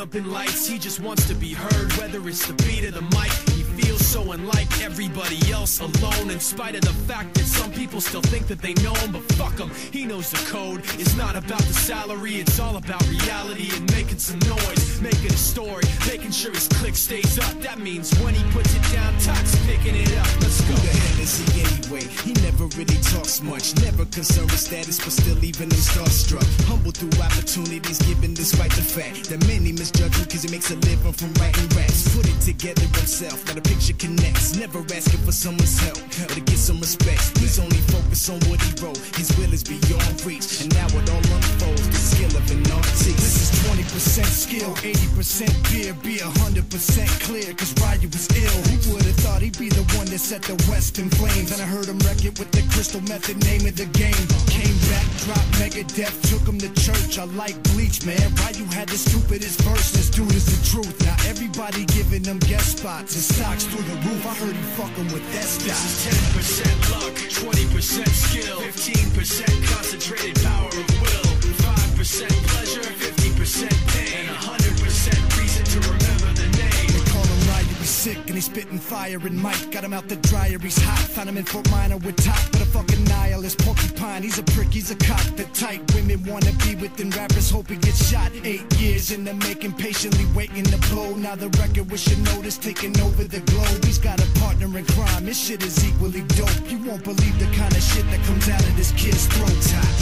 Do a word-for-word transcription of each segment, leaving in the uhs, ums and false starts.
up in lights, he just wants to be heard, whether it's the beat or the mic. He feels so unlike everybody else, alone, in spite of the fact that some people still think that they know him. But fuck him, he knows the code. It's not about the salary, it's all about reality and making some noise, making a story, making sure his click stays up. That means when he puts it down, Tox picking it up. Let's go. Who the hell is he anyway? He never really talks much, never concerned with status, but still even him starstruck. Humble through opportunities given despite the fact that many misjudge him cause he makes a living from writing raps. Put it together himself, now the picture connects. Never asking for someone's help or to get some respect. He's only focused on what he wrote. His will is beyond reach, and now it all unfolds. The skill of an artist. This is twenty percent skill, eighty percent beer, be one hundred percent clear, cause Ryu was ill. Who would've thought he'd be the one that set the West in flames? And I heard him wreck it with the Crystal Method, name of the game. Came back, dropped Megadeth, took him to church. I like Bleach, man. Ryu had the stupidest verse. This dude is the truth. Now everybody giving them guest spots and stocks through the roof. I heard he fucking with that stock. This is ten percent luck, twenty percent skill, fifteen percent concentrated power of will, five percent pleasure, fifty percent pain, and one hundred percent reason to remember the name. They call him Ryu, he's sick and he's spitting fire. And Mike got him out the dryer, he's hot. Found him in Fort Minor with top, but a fucking nihilist porcupine. He's a prick, he's a cock. The type women wanna be within, rappers hope he gets shot. Eight years in the making, patiently waiting to blow. Now the record with your notice taking over the globe. He's got a partner in crime, his shit is equally dope. You won't believe the kind of shit that comes out of this kid's throat.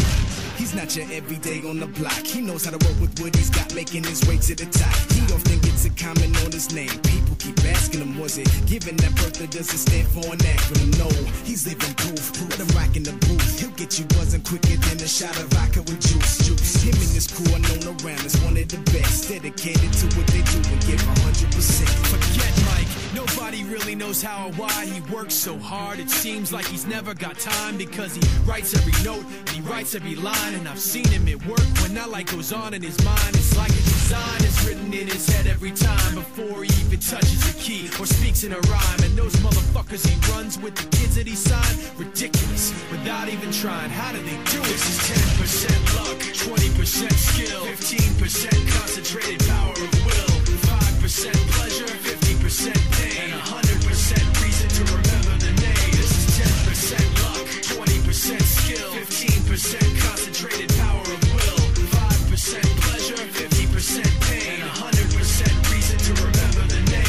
He's not your everyday on the block. He knows how to work with what he's got, making his way to the top. He often gets a comment on his name. People keep asking him, was it given that birth that doesn't stand for an acronym? No, he's living proof. Let him rock in the booth. He'll get you buzzing quicker than a shot of vodka with juice. Juice. Him and his crew are known around as one of the best. Dedicated to what they do and give one hundred percent. Forget Mike. Nobody really knows how or why he works so hard. It seems like he's never got time because he writes every note and he writes every line. And I've seen him at work when that light goes on in his mind. It's like a design is written in his head every time before he even touches a key or speaks in a rhyme. And those motherfuckers he runs with, the kids that he signed, ridiculous, without even trying. How do they do it? This is ten percent luck, twenty percent skill, fifteen percent concentrated power of will, five percent pleasure, fifty percent pain, and one hundred percent reason to remember the name. This is ten percent luck, twenty percent skill, fifteen percent concentrated power of will, five percent pleasure, fifty percent pain, and one hundred percent reason to remember the name.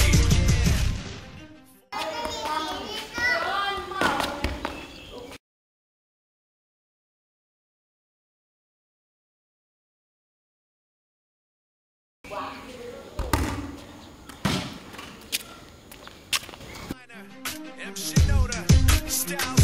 M. Shinoda, Styles